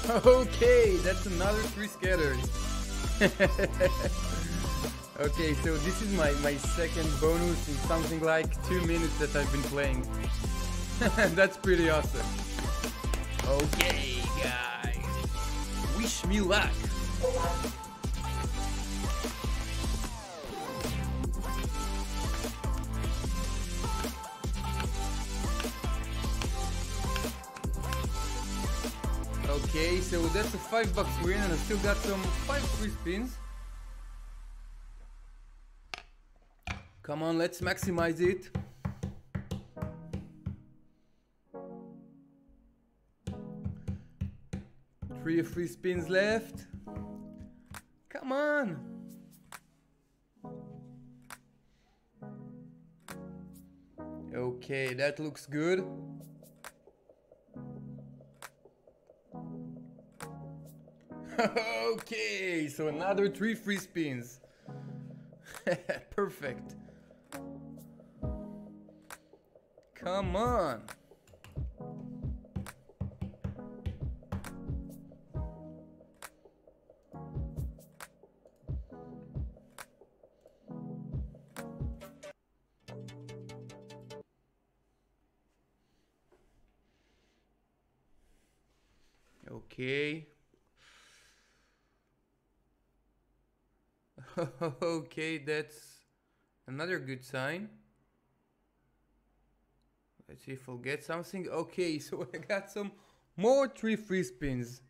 Okay, that's another 3 scatters. Okay, so this is my second bonus in something like 2 minutes that I've been playing. That's pretty awesome. Okay, guys. Wish me luck. Okay, so that's a $5 win and I still got some 5 free spins. Come on, let's maximize it. Three free spins left. Come on. Okay, that looks good. Okay, so another 3 free spins. Perfect. Come on. Okay. Okay, that's another good sign. Let's see if I'll get something. Okay, so I got some more 3 free spins.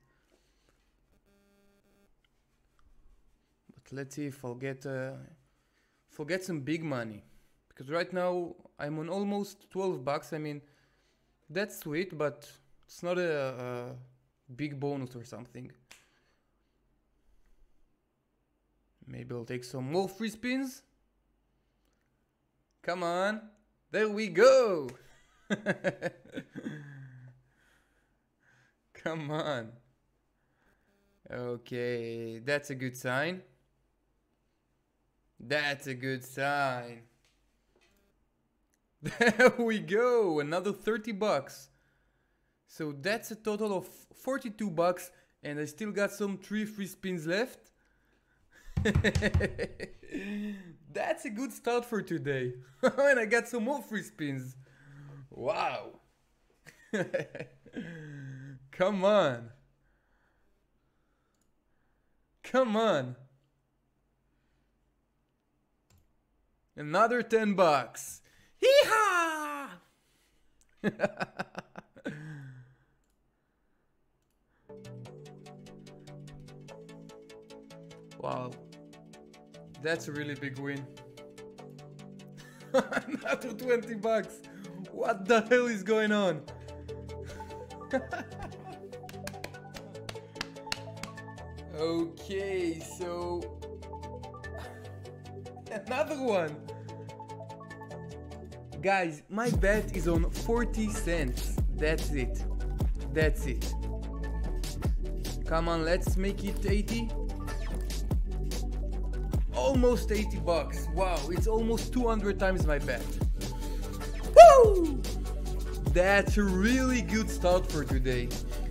But let's see if I'll get some big money. Because right now I'm on almost $12. I mean, that's sweet, but it's not a big bonus or something. Maybe I'll take some more free spins. Come on. There we go. Come on. Okay, that's a good sign. That's a good sign. There we go. Another $30. So that's a total of $42 and I still got some 3 free spins left. That's a good start for today. And I got some more free spins. Wow. Come on. Come on. Another $10. Hee-haw! Wow. That's a really big win. Another $20. What the hell is going on? Okay, so another one. Guys, my bet is on 40 cents. That's it. That's it. Come on, let's make it 80. Almost $80. Wow, it's almost 200 times my bet. Woo! That's a really good start for today.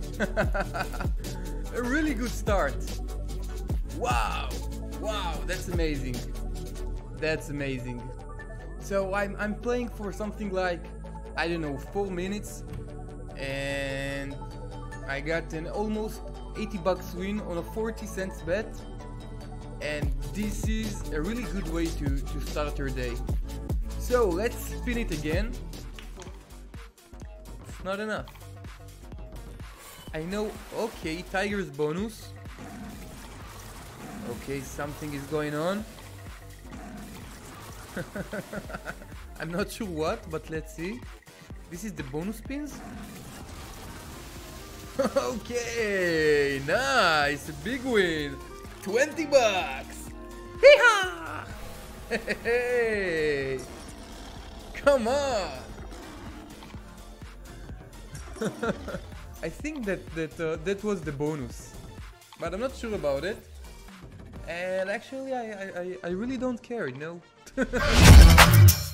A really good start. Wow. Wow, that's amazing. That's amazing. So I'm playing for something like, I don't know, 4 minutes. And I got an almost $80 win on a 40 cents bet. And this is a really good way to start your day. So let's spin it again. It's not enough. I know. Okay, Tiger's bonus. Okay, something is going on. I'm not sure what, but let's see. This is the bonus spins. Okay, nice, a big win. $20. Hee-haw! Hey! Come on! I think that was the bonus, but I'm not sure about it. And actually, I really don't care, you know.